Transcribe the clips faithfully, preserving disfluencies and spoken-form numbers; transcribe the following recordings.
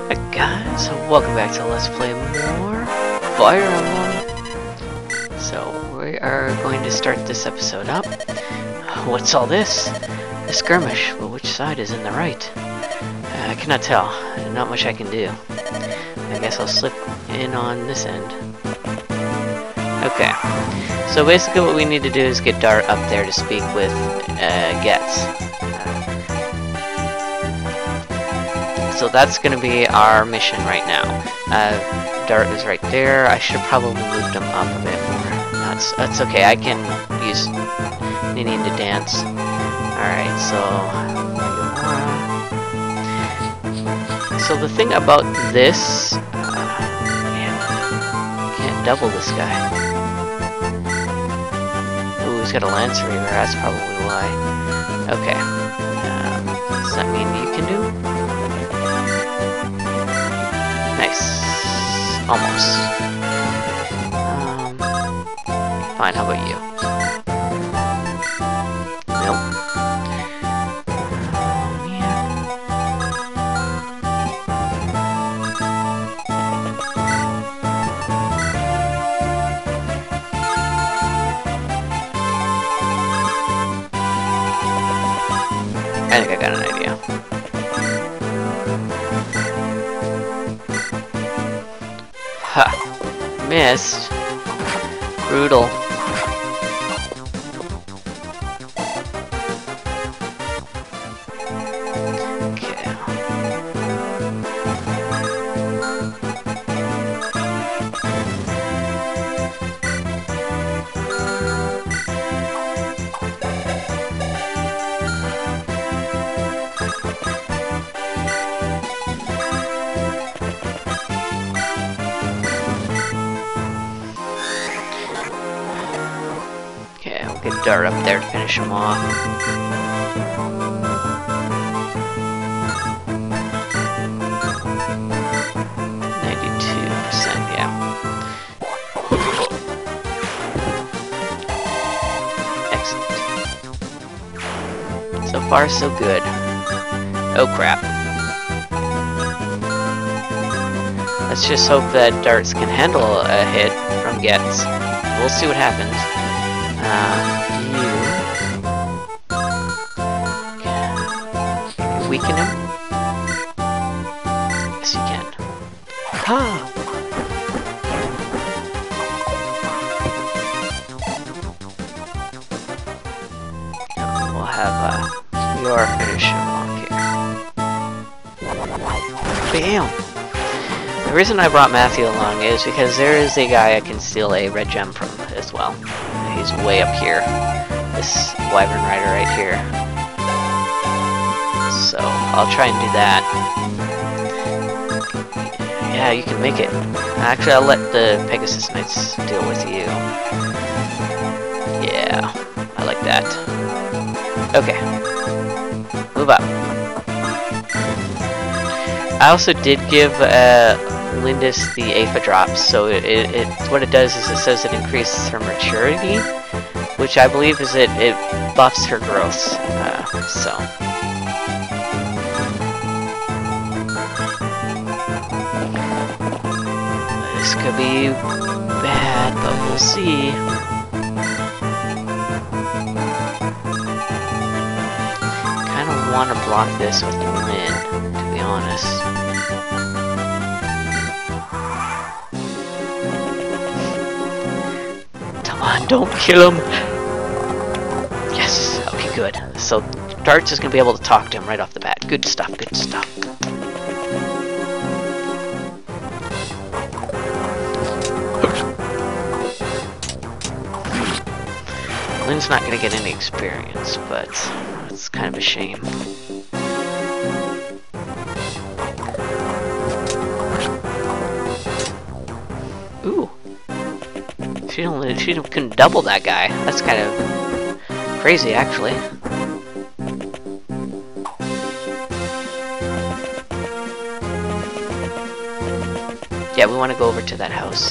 Hey guys, welcome back to Let's Play more Fire Emblem. So we are going to start this episode up. What's all this? A skirmish, but which side is in the right? Uh, I cannot tell. Not much I can do. I guess I'll slip in on this end. Okay. So basically what we need to do is get Dart up there to speak with uh, Getz. So that's going to be our mission right now. Uh, Dart is right there. I should have probably moved him up a bit more. That's that's okay. I can use Nini to dance. Alright, so... So the thing about this... Uh, man, can't double this guy. Ooh, he's got a Lance Reaver. That's probably why. Okay. Um, does that mean you can do? Nice. Almost. Um, fine, how about you? Nope. Oh, yeah. I think I got an idea. Ha! Missed. Brutal. Okay. Get Dart up there to finish him off. ninety-two percent, yeah. Excellent. So far, so good. Oh crap. Let's just hope that Darts can handle a hit from Getz. We'll see what happens. Uh, you... Can you weaken him? Yes, you can. Ha! We'll have uh, your finish him off here. Bam! The reason I brought Matthew along is because there is a guy I can steal a red gem from as well. He's way up here. This Wyvern Rider right here. So, I'll try and do that. Yeah, you can make it. Actually, I'll let the Pegasus Knights deal with you. Yeah, I like that. Okay. Move up. I also did give uh, Lindis the Aepha drops, so it, it, it what it does is it says it increases her maturity, which I believe is it it buffs her growth. Uh, so this could be bad, but we'll see. Kind of want to block this with Lyn, to be honest. Don't kill him! Yes, okay, good. So, Darts is going to be able to talk to him right off the bat. Good stuff, good stuff. Lyn's not going to get any experience, but it's kind of a shame. Ooh. She only she couldn't double that guy. That's kind of crazy, actually. Yeah, we want to go over to that house.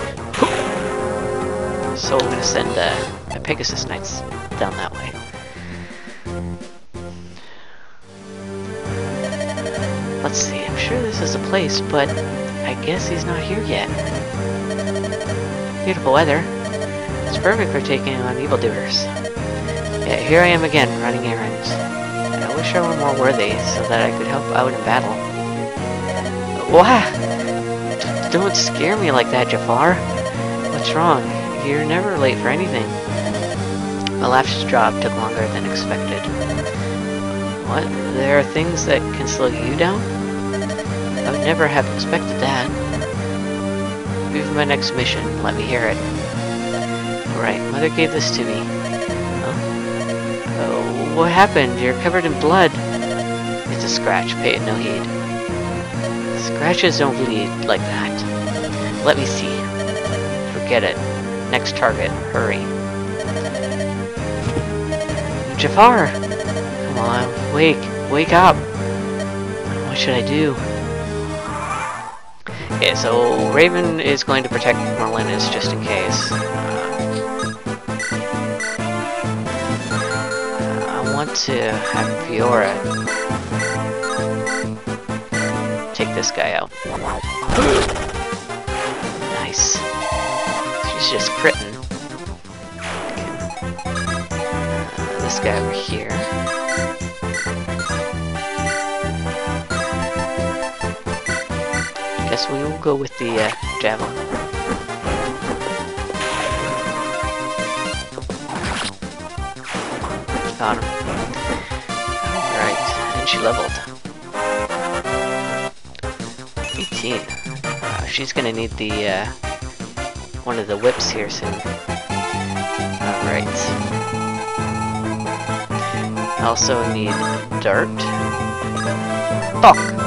So we're gonna send uh, the Pegasus Knights down that way. Let's see, I'm sure this this is the place, but I guess he's not here yet. Beautiful weather. It's perfect for taking on evildoers. Yeah, here I am again, running errands. I wish I were more worthy, so that I could help out in battle. Wah! Don't scare me like that, Jafar. What's wrong? You're never late for anything. My last job took longer than expected. What? There are things that can slow you down? I would never have expected that. Move my next mission. Let me hear it. Alright, Mother gave this to me. Huh? Oh, what happened? You're covered in blood. It's a scratch. Pay it no heed. Scratches don't bleed like that. Let me see. Forget it. Next target. Hurry. Jafar! Come on, wake. Wake up. What should I do? Okay, so Raven is going to protect Marlinus just in case. Uh, I want to have Fiora take this guy out. Nice. She's just critting. Uh, this guy over here. Guess we will go with the uh, javelin. Got him. Alright, and she leveled. eighteen. Uh, she's gonna need the uh, one of the whips here soon. Alright. I also need Dart. Fuck!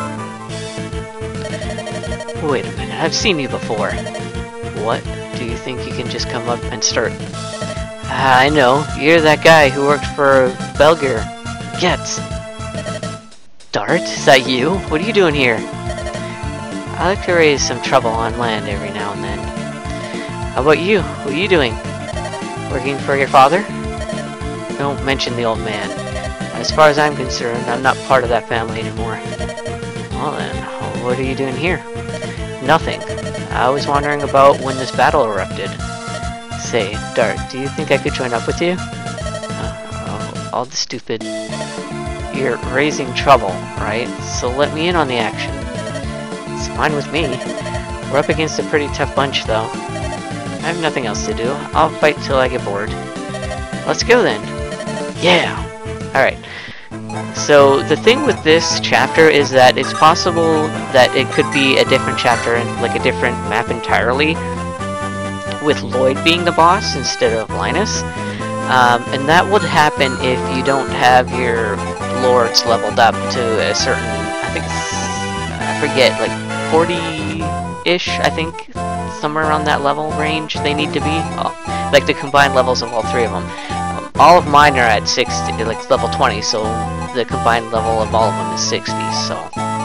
Wait a minute, I've seen you before. What? Do you think you can just come up and start? Ah, I know. You're that guy who worked for Belger. Getz. Dart? Is that you? What are you doing here? I like to raise some trouble on land every now and then. How about you? What are you doing? Working for your father? Don't mention the old man. As far as I'm concerned, I'm not part of that family anymore. Well then, what are you doing here? Nothing. I was wondering about when this battle erupted. Say, Dart, do you think I could join up with you? Uh, all the stupid... You're raising trouble, right? So let me in on the action. It's fine with me. We're up against a pretty tough bunch, though. I have nothing else to do. I'll fight till I get bored. Let's go then. Yeah! Alright. So the thing with this chapter is that it's possible that it could be a different chapter and like a different map entirely, with Lloyd being the boss instead of Linus. Um, and that would happen if you don't have your lords leveled up to a certain, I think it's, I forget, like forty-ish, I think, somewhere around that level range they need to be. Oh, like the combined levels of all three of them. Um, all of mine are at sixty, like level twenty, so the combined level of all of them is sixty, so...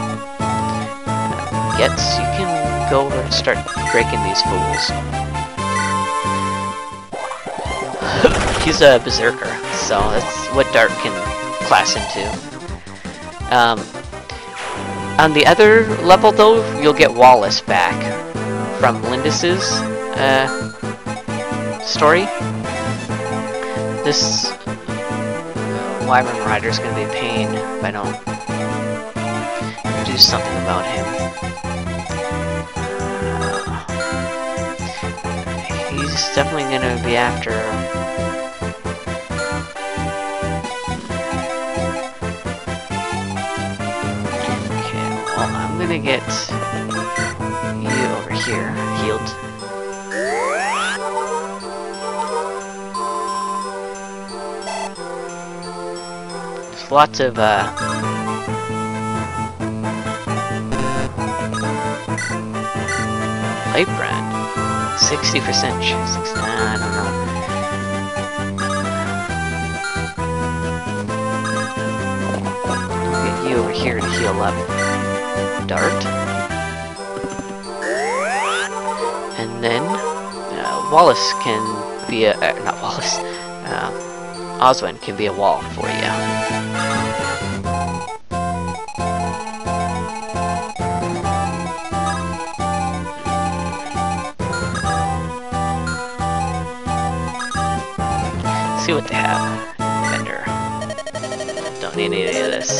Uh, Getz, you can go over and start breaking these fools. He's a berserker, so that's what Dart can class into. Um, on the other level, though, you'll get Wallace back from Lindis's uh, story. This Wyvern Rider is going to be a pain if I don't do something about him. Uh, he's definitely going to be after. I'm gonna get you over here, healed. There's lots of, uh... Light brand. sixty percent chance. Nah, I don't know. I'll get you over here to heal up. Dart. And then uh, Wallace can be a uh, not Wallace. Uh, Oswin can be a wall for you. see what they have. Vendor. Don't need any of this.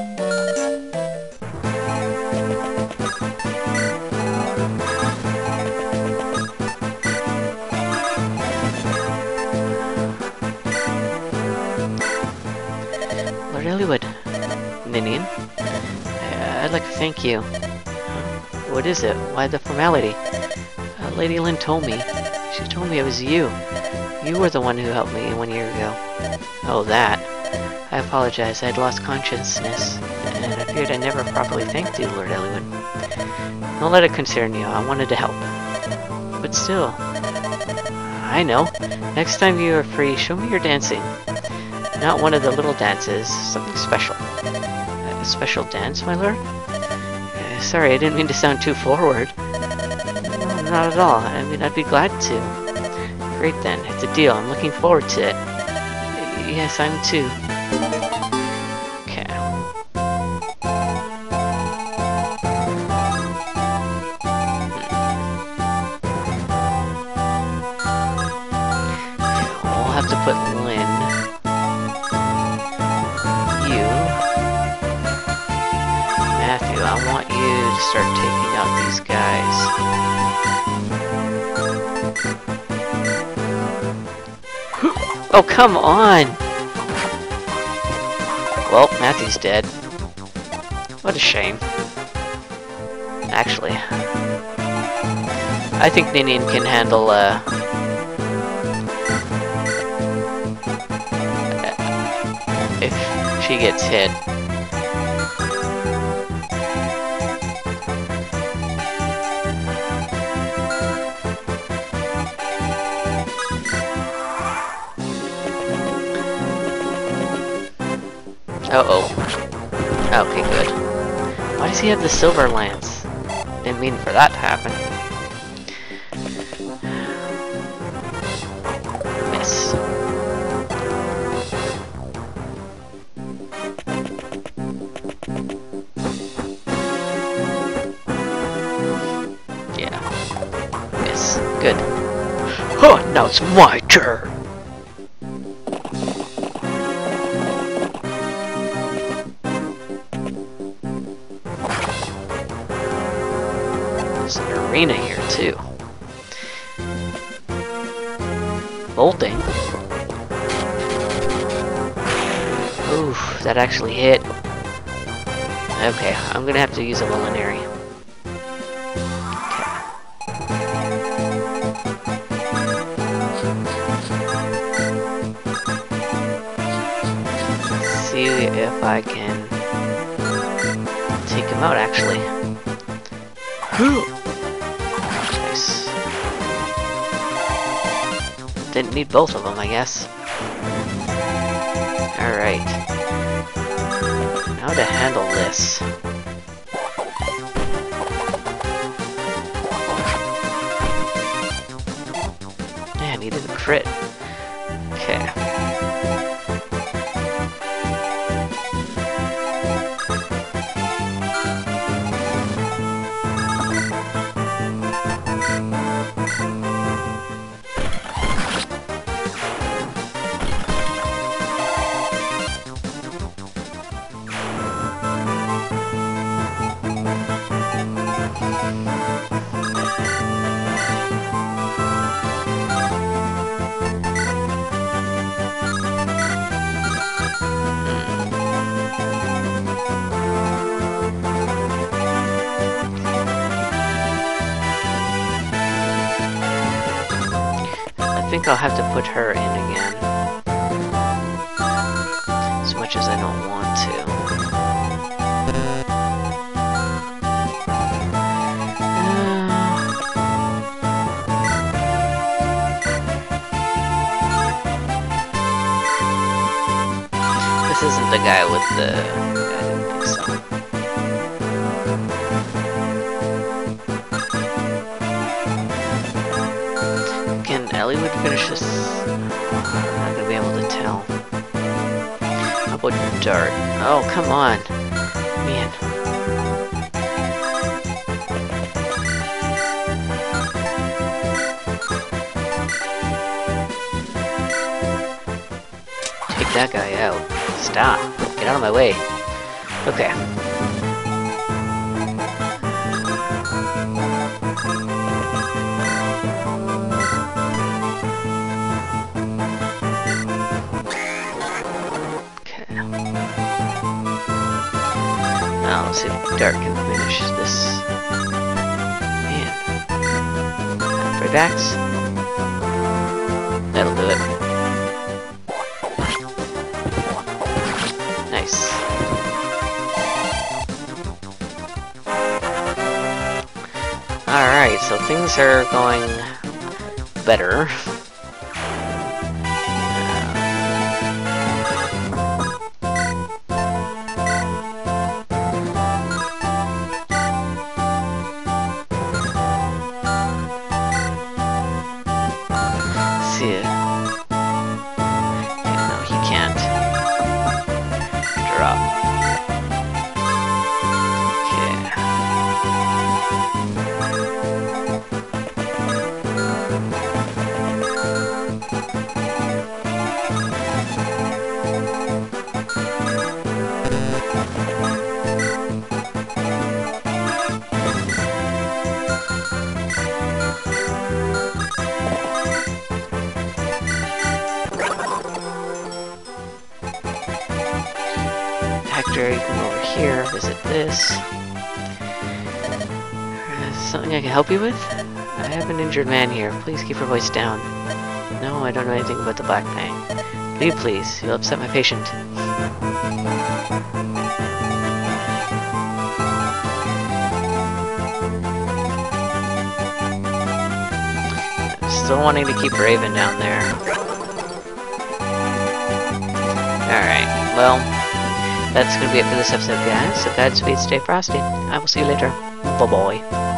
Lord Eliwood. Ninian? Uh, I'd like to thank you. What is it? Why the formality? Uh, Lady Lynn told me. She told me it was you. You were the one who helped me one year ago. Oh, that. I apologize. I had lost consciousness, and it appeared I never properly thanked you, Lord Eliwood. Don't let it concern you. I wanted to help. But still... I know. Next time you are free, show me your dancing. Not one of the little dances. Something special. A special dance, my lord? Uh, sorry, I didn't mean to sound too forward. No, not at all. I mean, I'd be glad to. Great then, it's a deal. I'm looking forward to it. Yes, I'm too. Okay. We'll have to put Lynn. You. Matthew, I want you to start taking out these guys. Oh, come on! Well, Matthew's dead. What a shame. Actually, I think Ninian can handle, uh... if she gets hit. Uh-oh. Okay, good. Why does he have the silver lance? Didn't mean for that to happen. Miss. Yeah. Miss. Good. Huh, now it's my turn! There's an arena here too. Bolting. Oof, that actually hit. Okay, I'm gonna have to use a Molinari. Okay. See if I can take him out actually. Nice. Didn't need both of them, I guess. Alright. Now to handle this. Yeah, I needed a crit. Okay. I think I'll have to put her in again. As much as I don't want to. Uh, this isn't the guy with the... I didn't think so. Eliwood finish this? I'm not gonna be able to tell. How about Dart? Oh, come on. Man. that guy out. Stop. Get out of my way. Okay. Okay. Now let's see if Dark can finish this. Man. Three backs. That'll do it. Nice. Alright, so things are going better. See it. Yeah, no, he can't. Drop. Okay. Hector, you come over here, visit this. Uh, something I can help you with? I have an injured man here. Please keep your voice down. No, I don't know anything about the Black Fang. Leave, please. You'll upset my patient. I'm still wanting to keep Raven down there. Alright, well, that's gonna be it for this episode, guys. So Godspeed, stay frosty. I will see you later. Bye-bye.